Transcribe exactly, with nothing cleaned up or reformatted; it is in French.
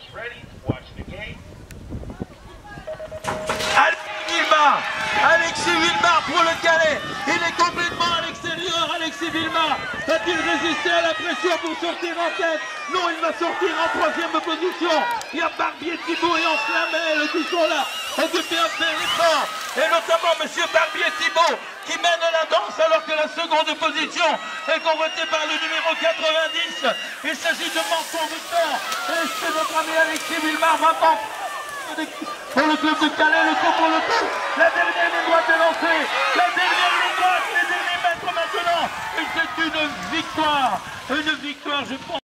Villemar, Alexis Villemar pour le Calais, il est complètement à l'extérieur. Alexis Villemar va-t-il résister à la pression pour sortir en tête? Non, il va sortir en troisième position. Il y a Barbier, Thibault et Anse-Lamel qui sont là, occupés à faire l'effort, et notamment M. Barbier Thibault qui mène la danse alors que la seconde position est convoitée par le numéro quatre-vingt-dix. Il s'agit de Menton Victor, et c'est notre ami Alexis Villemar maintenant pour le club de Calais, le coup pour le coup. La dernière ligne droite est lancée. La dernière ligne droite, les derniers mètres maintenant. Et c'est une victoire. Une victoire, je pense.